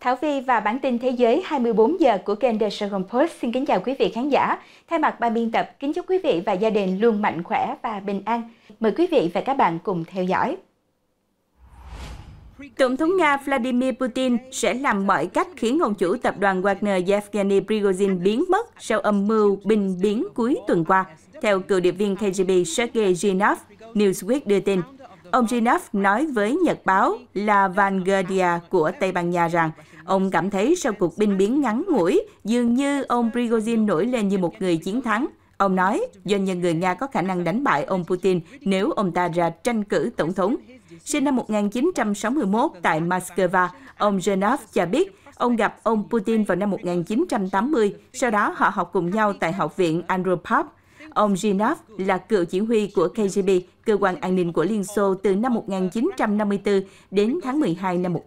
Thảo Vi và bản tin Thế giới 24 giờ của kênh The Saigon Post xin kính chào quý vị khán giả. Thay mặt ban biên tập, kính chúc quý vị và gia đình luôn mạnh khỏe và bình an. Mời quý vị và các bạn cùng theo dõi. Tổng thống Nga Vladimir Putin sẽ làm mọi cách khiến ông chủ tập đoàn Wagner Yevgeny Prigozhin biến mất sau âm mưu binh biến cuối tuần qua, theo cựu điệp viên KGB Sergei Zhinov, Newsweek đưa tin. Ông Zhinov nói với nhật báo La Vanguardia của Tây Ban Nha rằng ông cảm thấy sau cuộc binh biến ngắn ngủi, dường như ông Prigozhin nổi lên như một người chiến thắng. Ông nói, doanh nhân người Nga có khả năng đánh bại ông Putin nếu ông ta ra tranh cử tổng thống. Sinh năm 1961 tại Moscow, ông Zhinov cho biết ông gặp ông Putin vào năm 1980, sau đó họ học cùng nhau tại Học viện Andropov. Ông Zhinov là cựu chỉ huy của KGB, cơ quan an ninh của Liên Xô từ năm 1954 đến tháng 12 năm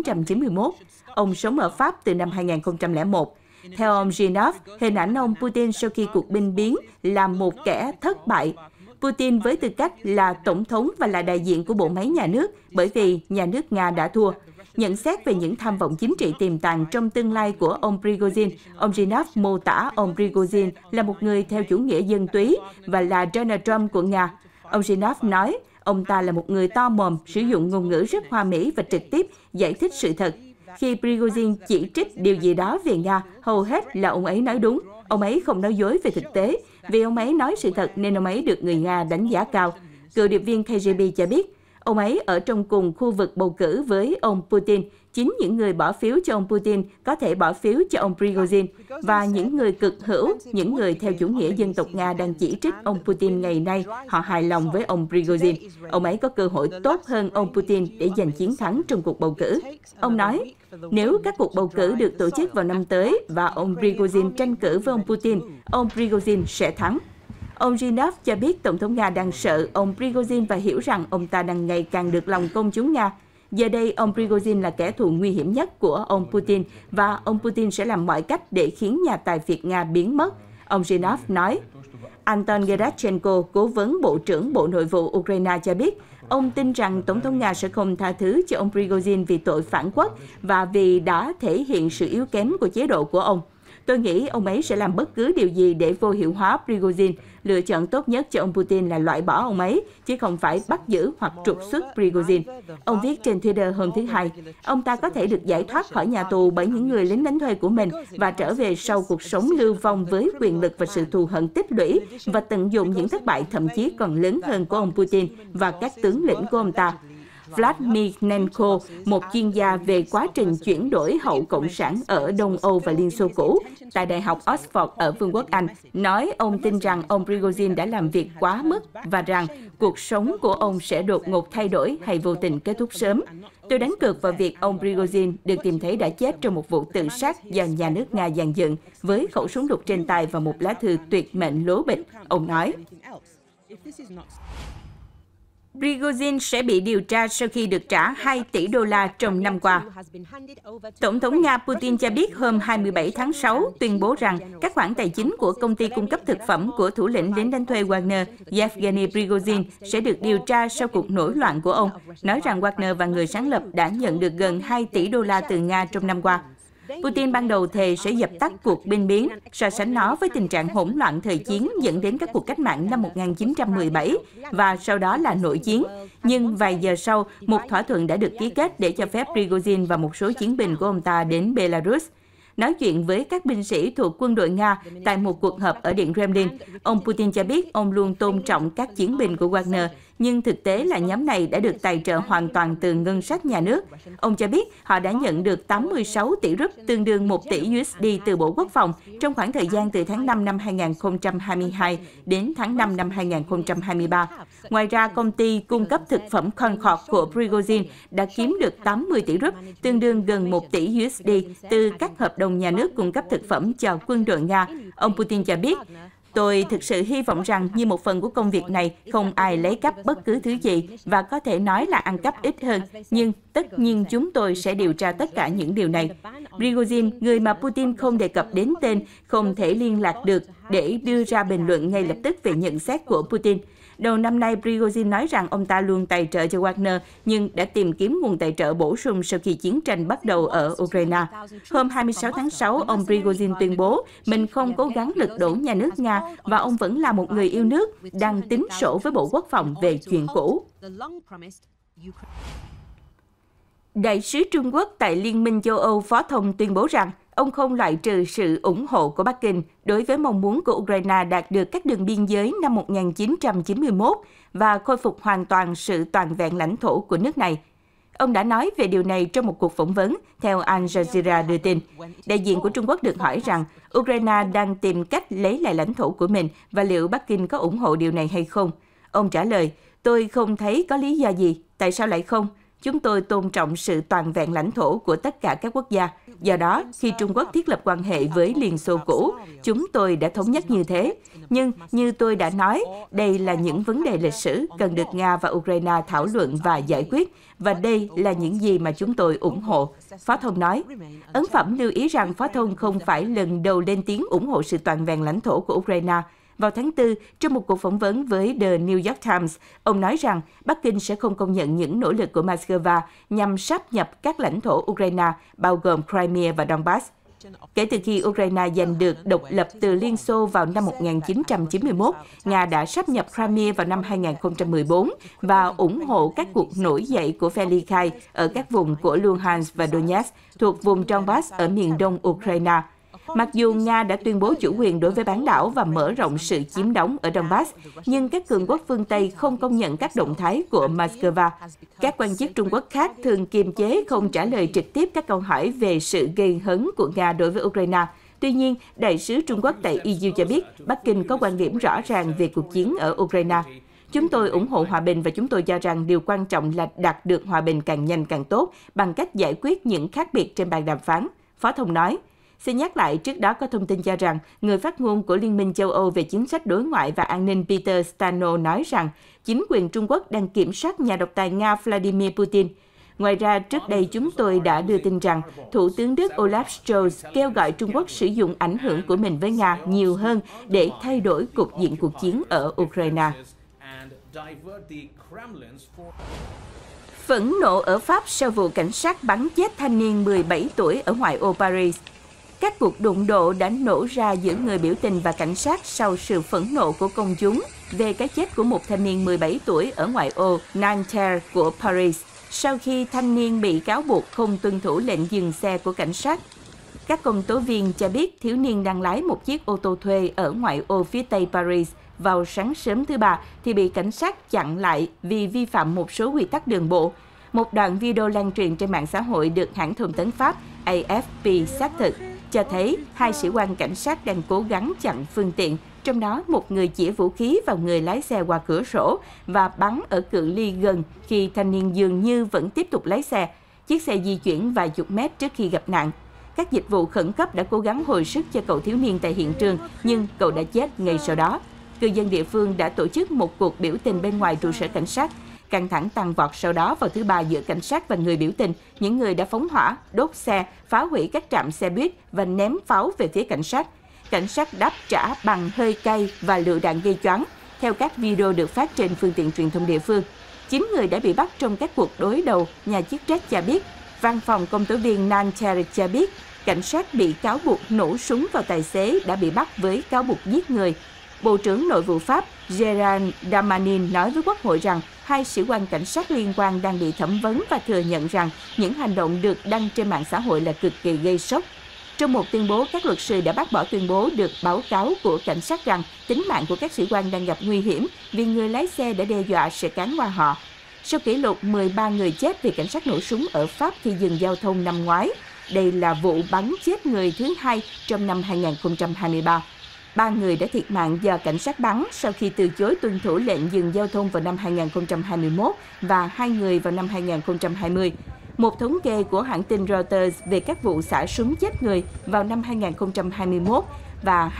1991. Ông sống ở Pháp từ năm 2001. Theo ông Zhinov, hình ảnh ông Putin sau khi cuộc binh biến là một kẻ thất bại. Putin với tư cách là tổng thống và là đại diện của bộ máy nhà nước bởi vì nhà nước Nga đã thua. Nhận xét về những tham vọng chính trị tiềm tàng trong tương lai của ông Prigozhin, ông Zhinov mô tả ông Prigozhin là một người theo chủ nghĩa dân túy và là Donald Trump của Nga. Ông Zhinov nói, ông ta là một người to mồm, sử dụng ngôn ngữ rất hoa mỹ và trực tiếp giải thích sự thật. Khi Prigozhin chỉ trích điều gì đó về Nga, hầu hết là ông ấy nói đúng. Ông ấy không nói dối về thực tế. Vì ông ấy nói sự thật nên ông ấy được người Nga đánh giá cao. Cựu điệp viên KGB cho biết, ông ấy ở trong cùng khu vực bầu cử với ông Putin. Chính những người bỏ phiếu cho ông Putin có thể bỏ phiếu cho ông Prigozhin. Và những người cực hữu, những người theo chủ nghĩa dân tộc Nga đang chỉ trích ông Putin ngày nay, họ hài lòng với ông Prigozhin. Ông ấy có cơ hội tốt hơn ông Putin để giành chiến thắng trong cuộc bầu cử. Ông nói, nếu các cuộc bầu cử được tổ chức vào năm tới và ông Prigozhin tranh cử với ông Prigozhin sẽ thắng. Ông Zhinov cho biết Tổng thống Nga đang sợ ông Prigozhin và hiểu rằng ông ta đang ngày càng được lòng công chúng Nga. Giờ đây, ông Prigozhin là kẻ thù nguy hiểm nhất của ông Putin và ông Putin sẽ làm mọi cách để khiến nhà tài phiệt Nga biến mất. Ông Zhinov nói. Anton Gerashchenko, cố vấn Bộ trưởng Bộ Nội vụ Ukraine cho biết, ông tin rằng Tổng thống Nga sẽ không tha thứ cho ông Prigozhin vì tội phản quốc và vì đã thể hiện sự yếu kém của chế độ của ông. Tôi nghĩ ông ấy sẽ làm bất cứ điều gì để vô hiệu hóa Prigozhin. Lựa chọn tốt nhất cho ông Putin là loại bỏ ông ấy, chứ không phải bắt giữ hoặc trục xuất Prigozhin. Ông viết trên Twitter hôm thứ Hai, ông ta có thể được giải thoát khỏi nhà tù bởi những người lính đánh thuê của mình và trở về sau cuộc sống lưu vong với quyền lực và sự thù hận tích lũy và tận dụng những thất bại thậm chí còn lớn hơn của ông Putin và các tướng lĩnh của ông ta. Vladimir Nenko, một chuyên gia về quá trình chuyển đổi hậu Cộng sản ở Đông Âu và Liên Xô cũ, tại Đại học Oxford ở Vương quốc Anh, nói ông tin rằng ông Prigozhin đã làm việc quá mức và rằng cuộc sống của ông sẽ đột ngột thay đổi hay vô tình kết thúc sớm. Tôi đánh cược vào việc ông Prigozhin được tìm thấy đã chết trong một vụ tự sát do nhà nước Nga dàn dựng với khẩu súng đục trên tay và một lá thư tuyệt mệnh lố bịch, ông nói. Prigozhin sẽ bị điều tra sau khi được trả 2 tỷ đô la trong năm qua. Tổng thống Nga Putin cho biết hôm 27 tháng 6 tuyên bố rằng các khoản tài chính của công ty cung cấp thực phẩm của thủ lĩnh lính đánh thuê Wagner Yevgeny Prigozhin sẽ được điều tra sau cuộc nổi loạn của ông, nói rằng Wagner và người sáng lập đã nhận được gần 2 tỷ đô la từ Nga trong năm qua. Putin ban đầu thề sẽ dập tắt cuộc binh biến, so sánh nó với tình trạng hỗn loạn thời chiến dẫn đến các cuộc cách mạng năm 1917 và sau đó là nội chiến. Nhưng vài giờ sau, một thỏa thuận đã được ký kết để cho phép Prigozhin và một số chiến binh của ông ta đến Belarus. Nói chuyện với các binh sĩ thuộc quân đội Nga tại một cuộc họp ở Điện Kremlin, ông Putin cho biết ông luôn tôn trọng các chiến binh của Wagner, nhưng thực tế là nhóm này đã được tài trợ hoàn toàn từ ngân sách nhà nước. Ông cho biết họ đã nhận được 86 tỷ rúp, tương đương 1 tỷ USD từ Bộ Quốc phòng trong khoảng thời gian từ tháng 5 năm 2022 đến tháng 5 năm 2023. Ngoài ra, công ty cung cấp thực phẩm Concord của Prigozhin đã kiếm được 80 tỷ rúp, tương đương gần 1 tỷ USD từ các hợp đồng nhà nước cung cấp thực phẩm cho quân đội Nga. Ông Putin cho biết, tôi thực sự hy vọng rằng như một phần của công việc này, không ai lấy cắp bất cứ thứ gì và có thể nói là ăn cắp ít hơn. Nhưng tất nhiên chúng tôi sẽ điều tra tất cả những điều này. Prigozhin, người mà Putin không đề cập đến tên, không thể liên lạc được để đưa ra bình luận ngay lập tức về nhận xét của Putin. Đầu năm nay, Prigozhin nói rằng ông ta luôn tài trợ cho Wagner, nhưng đã tìm kiếm nguồn tài trợ bổ sung sau khi chiến tranh bắt đầu ở Ukraine. Hôm 26 tháng 6, ông Prigozhin tuyên bố mình không cố gắng lật đổ nhà nước Nga và ông vẫn là một người yêu nước, đang tính sổ với Bộ Quốc phòng về chuyện cũ. Đại sứ Trung Quốc tại Liên minh châu Âu Phó Thông tuyên bố rằng ông không loại trừ sự ủng hộ của Bắc Kinh đối với mong muốn của Ukraine đạt được các đường biên giới năm 1991 và khôi phục hoàn toàn sự toàn vẹn lãnh thổ của nước này. Ông đã nói về điều này trong một cuộc phỏng vấn, theo Al Jazeera đưa tin. Đại diện của Trung Quốc được hỏi rằng Ukraine đang tìm cách lấy lại lãnh thổ của mình và liệu Bắc Kinh có ủng hộ điều này hay không. Ông trả lời, tôi không thấy có lý do gì, tại sao lại không? Chúng tôi tôn trọng sự toàn vẹn lãnh thổ của tất cả các quốc gia. Do đó, khi Trung Quốc thiết lập quan hệ với Liên Xô cũ, chúng tôi đã thống nhất như thế. Nhưng, như tôi đã nói, đây là những vấn đề lịch sử cần được Nga và Ukraine thảo luận và giải quyết, và đây là những gì mà chúng tôi ủng hộ, Phó Thông nói. Ấn Phẩm lưu ý rằng Phó Thông không phải lần đầu lên tiếng ủng hộ sự toàn vẹn lãnh thổ của Ukraine. Vào tháng 4, trong một cuộc phỏng vấn với The New York Times, ông nói rằng Bắc Kinh sẽ không công nhận những nỗ lực của Moscow nhằm sáp nhập các lãnh thổ Ukraine, bao gồm Crimea và Donbass. Kể từ khi Ukraine giành được độc lập từ Liên Xô vào năm 1991, Nga đã sáp nhập Crimea vào năm 2014 và ủng hộ các cuộc nổi dậy của phe ly khai ở các vùng của Luhansk và Donetsk thuộc vùng Donbass ở miền đông Ukraine. Mặc dù Nga đã tuyên bố chủ quyền đối với bán đảo và mở rộng sự chiếm đóng ở Donbass, nhưng các cường quốc phương Tây không công nhận các động thái của Moscow. Các quan chức Trung Quốc khác thường kiềm chế không trả lời trực tiếp các câu hỏi về sự gây hấn của Nga đối với Ukraine. Tuy nhiên, Đại sứ Trung Quốc tại EU cho biết Bắc Kinh có quan điểm rõ ràng về cuộc chiến ở Ukraine. Chúng tôi ủng hộ hòa bình và chúng tôi cho rằng điều quan trọng là đạt được hòa bình càng nhanh càng tốt bằng cách giải quyết những khác biệt trên bàn đàm phán, Phó Thông nói. Xin nhắc lại, trước đó có thông tin cho rằng người phát ngôn của Liên minh châu Âu về chính sách đối ngoại và an ninh Peter Stano nói rằng chính quyền Trung Quốc đang kiểm soát nhà độc tài Nga Vladimir Putin. Ngoài ra, trước đây chúng tôi đã đưa tin rằng Thủ tướng Đức Olaf Scholz kêu gọi Trung Quốc sử dụng ảnh hưởng của mình với Nga nhiều hơn để thay đổi cục diện cuộc chiến ở Ukraine. Phẫn nộ ở Pháp sau vụ cảnh sát bắn chết thanh niên 17 tuổi ở ngoại ô Paris. Các cuộc đụng độ đã nổ ra giữa người biểu tình và cảnh sát sau sự phẫn nộ của công chúng về cái chết của một thanh niên 17 tuổi ở ngoại ô Nanterre của Paris, sau khi thanh niên bị cáo buộc không tuân thủ lệnh dừng xe của cảnh sát. Các công tố viên cho biết thiếu niên đang lái một chiếc ô tô thuê ở ngoại ô phía tây Paris vào sáng sớm thứ Ba thì bị cảnh sát chặn lại vì vi phạm một số quy tắc đường bộ. Một đoạn video lan truyền trên mạng xã hội được hãng thông tấn Pháp AFP xác thực, cho thấy hai sĩ quan cảnh sát đang cố gắng chặn phương tiện, trong đó một người chĩa vũ khí vào người lái xe qua cửa sổ và bắn ở cự ly gần khi thanh niên dường như vẫn tiếp tục lái xe. Chiếc xe di chuyển vài chục mét trước khi gặp nạn. Các dịch vụ khẩn cấp đã cố gắng hồi sức cho cậu thiếu niên tại hiện trường, nhưng cậu đã chết ngay sau đó. Cư dân địa phương đã tổ chức một cuộc biểu tình bên ngoài trụ sở cảnh sát. Căng thẳng tăng vọt sau đó vào thứ Ba giữa cảnh sát và người biểu tình. Những người đã phóng hỏa, đốt xe, phá hủy các trạm xe buýt và ném pháo về phía cảnh sát. Cảnh sát đáp trả bằng hơi cay và lựu đạn gây choáng, theo các video được phát trên phương tiện truyền thông địa phương. 9 người đã bị bắt trong các cuộc đối đầu, nhà chức trách cho biết. Văn phòng công tố viên Nanterre cho biết, cảnh sát bị cáo buộc nổ súng vào tài xế đã bị bắt với cáo buộc giết người. Bộ trưởng Nội vụ Pháp Gérald Darmanin nói với Quốc hội rằng hai sĩ quan cảnh sát liên quan đang bị thẩm vấn và thừa nhận rằng những hành động được đăng trên mạng xã hội là cực kỳ gây sốc. Trong một tuyên bố, các luật sư đã bác bỏ tuyên bố được báo cáo của cảnh sát rằng tính mạng của các sĩ quan đang gặp nguy hiểm vì người lái xe đã đe dọa sẽ cán qua họ. Sau kỷ lục 13 người chết vì cảnh sát nổ súng ở Pháp khi dừng giao thông năm ngoái, đây là vụ bắn chết người thứ hai trong năm 2023. 3 người đã thiệt mạng do cảnh sát bắn sau khi từ chối tuân thủ lệnh dừng giao thông vào năm 2021 và 2 người vào năm 2020. Một thống kê của hãng tin Reuters về các vụ xả súng chết người vào năm 2021 và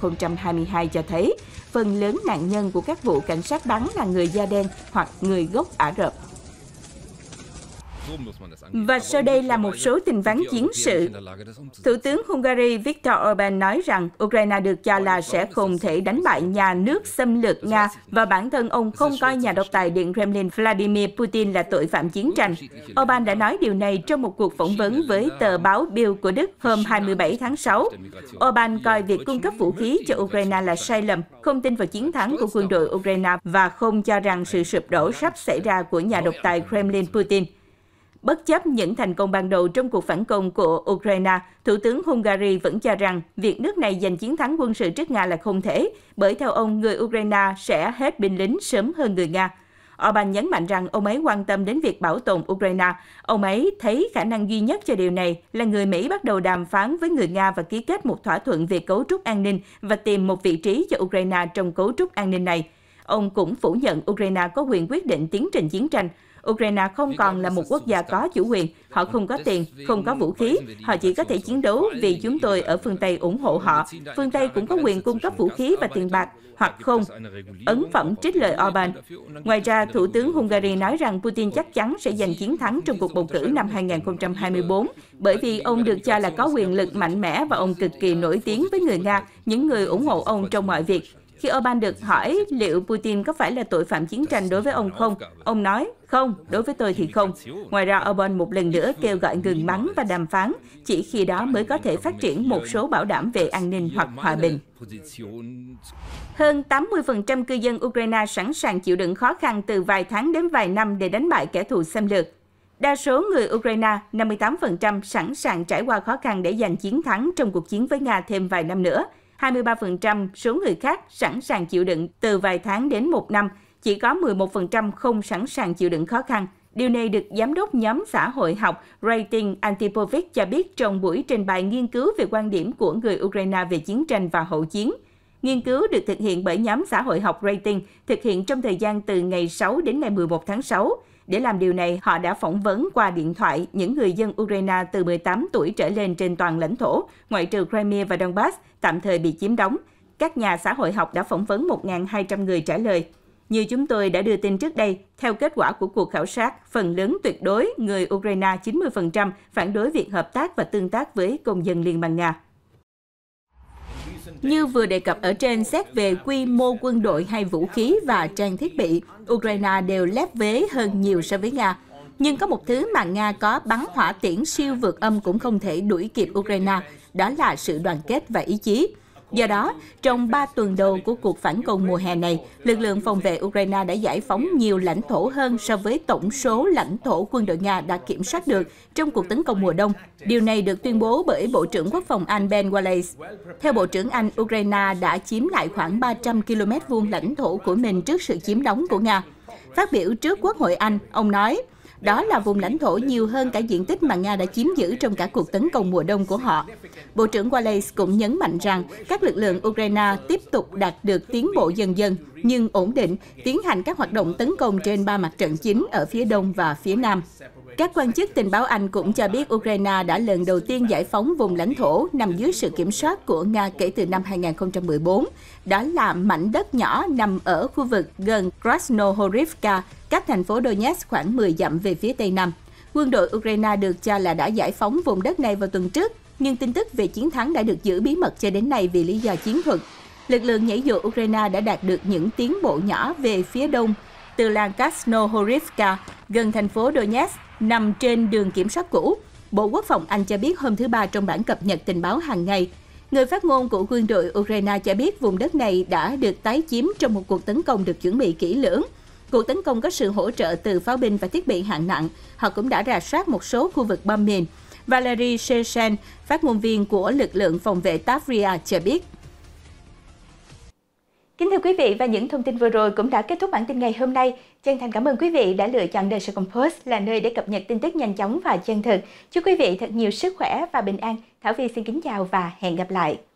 2022 cho thấy phần lớn nạn nhân của các vụ cảnh sát bắn là người da đen hoặc người gốc Ả Rập. Và sau đây là một số tình ván chiến sự. Thủ tướng Hungary Viktor Orbán nói rằng Ukraine được cho là sẽ không thể đánh bại nhà nước xâm lược Nga và bản thân ông không coi nhà độc tài Điện Kremlin Vladimir Putin là tội phạm chiến tranh. Orbán đã nói điều này trong một cuộc phỏng vấn với tờ báo Bild của Đức hôm 27 tháng 6. Orbán coi việc cung cấp vũ khí cho Ukraine là sai lầm, không tin vào chiến thắng của quân đội Ukraine và không cho rằng sự sụp đổ sắp xảy ra của nhà độc tài Kremlin Putin. Bất chấp những thành công ban đầu trong cuộc phản công của Ukraine, Thủ tướng Hungary vẫn cho rằng việc nước này giành chiến thắng quân sự trước Nga là không thể, bởi theo ông, người Ukraine sẽ hết binh lính sớm hơn người Nga. Orbán nhấn mạnh rằng ông ấy quan tâm đến việc bảo tồn Ukraine. Ông ấy thấy khả năng duy nhất cho điều này là người Mỹ bắt đầu đàm phán với người Nga và ký kết một thỏa thuận về cấu trúc an ninh và tìm một vị trí cho Ukraine trong cấu trúc an ninh này. Ông cũng phủ nhận Ukraine có quyền quyết định tiến trình chiến tranh. Ukraine không còn là một quốc gia có chủ quyền, họ không có tiền, không có vũ khí, họ chỉ có thể chiến đấu vì chúng tôi ở phương Tây ủng hộ họ. Phương Tây cũng có quyền cung cấp vũ khí và tiền bạc, hoặc không. Ấn phẩm trích lời Orbán. Ngoài ra, Thủ tướng Hungary nói rằng Putin chắc chắn sẽ giành chiến thắng trong cuộc bầu cử năm 2024, bởi vì ông được cho là có quyền lực mạnh mẽ và ông cực kỳ nổi tiếng với người Nga, những người ủng hộ ông trong mọi việc. Khi Orbán được hỏi liệu Putin có phải là tội phạm chiến tranh đối với ông không, ông nói, không, đối với tôi thì không. Ngoài ra, Orbán một lần nữa kêu gọi ngừng bắn và đàm phán, chỉ khi đó mới có thể phát triển một số bảo đảm về an ninh hoặc hòa bình. Hơn 80% cư dân Ukraine sẵn sàng chịu đựng khó khăn từ vài tháng đến vài năm để đánh bại kẻ thù xâm lược. Đa số người Ukraine, 58%, sẵn sàng trải qua khó khăn để giành chiến thắng trong cuộc chiến với Nga thêm vài năm nữa. 23% số người khác sẵn sàng chịu đựng từ vài tháng đến một năm, chỉ có 11% không sẵn sàng chịu đựng khó khăn. Điều này được Giám đốc nhóm xã hội học Rating Antipovic cho biết trong buổi trình bày nghiên cứu về quan điểm của người Ukraine về chiến tranh và hậu chiến. Nghiên cứu được thực hiện bởi nhóm xã hội học Rating, thực hiện trong thời gian từ ngày 6 đến ngày 11 tháng 6. Để làm điều này, họ đã phỏng vấn qua điện thoại những người dân Ukraine từ 18 tuổi trở lên trên toàn lãnh thổ, ngoại trừ Crimea và Donbass, tạm thời bị chiếm đóng. Các nhà xã hội học đã phỏng vấn 1.200 người trả lời. Như chúng tôi đã đưa tin trước đây, theo kết quả của cuộc khảo sát, phần lớn tuyệt đối người Ukraine 90% phản đối việc hợp tác và tương tác với công dân Liên bang Nga. Như vừa đề cập ở trên, xét về quy mô quân đội hay vũ khí và trang thiết bị, Ukraine đều lép vế hơn nhiều so với Nga. Nhưng có một thứ mà Nga có bắn hỏa tiễn siêu vượt âm cũng không thể đuổi kịp Ukraine, đó là sự đoàn kết và ý chí. Do đó, trong 3 tuần đầu của cuộc phản công mùa hè này, lực lượng phòng vệ Ukraine đã giải phóng nhiều lãnh thổ hơn so với tổng số lãnh thổ quân đội Nga đã kiểm soát được trong cuộc tấn công mùa đông. Điều này được tuyên bố bởi Bộ trưởng Quốc phòng Anh Ben Wallace. Theo Bộ trưởng Anh, Ukraine đã chiếm lại khoảng 300 km vuông lãnh thổ của mình trước sự chiếm đóng của Nga. Phát biểu trước Quốc hội Anh, ông nói, đó là vùng lãnh thổ nhiều hơn cả diện tích mà Nga đã chiếm giữ trong cả cuộc tấn công mùa đông của họ. Bộ trưởng Wallace cũng nhấn mạnh rằng các lực lượng Ukraine tiếp tục đạt được tiến bộ dần dần, nhưng ổn định, tiến hành các hoạt động tấn công trên 3 mặt trận chính ở phía đông và phía nam. Các quan chức tình báo Anh cũng cho biết Ukraine đã lần đầu tiên giải phóng vùng lãnh thổ nằm dưới sự kiểm soát của Nga kể từ năm 2014. Đó là mảnh đất nhỏ nằm ở khu vực gần Krasnohorivka, cách thành phố Donetsk khoảng 10 dặm về phía tây nam. Quân đội Ukraine được cho là đã giải phóng vùng đất này vào tuần trước, nhưng tin tức về chiến thắng đã được giữ bí mật cho đến nay vì lý do chiến thuật. Lực lượng nhảy dù Ukraine đã đạt được những tiến bộ nhỏ về phía đông, từ làng Krasnohorivka, gần thành phố Donetsk, nằm trên đường kiểm soát cũ. Bộ Quốc phòng Anh cho biết hôm thứ Ba trong bản cập nhật tình báo hàng ngày. Người phát ngôn của quân đội Ukraine cho biết vùng đất này đã được tái chiếm trong một cuộc tấn công được chuẩn bị kỹ lưỡng. Cuộc tấn công có sự hỗ trợ từ pháo binh và thiết bị hạng nặng. Họ cũng đã rà soát một số khu vực bom mìn. Valery Sheshen, phát ngôn viên của lực lượng phòng vệ Tavria cho biết. Kính thưa quý vị, và những thông tin vừa rồi cũng đã kết thúc bản tin ngày hôm nay. Chân thành cảm ơn quý vị đã lựa chọn The Second Post là nơi để cập nhật tin tức nhanh chóng và chân thực. Chúc quý vị thật nhiều sức khỏe và bình an. Thảo Vi xin kính chào và hẹn gặp lại.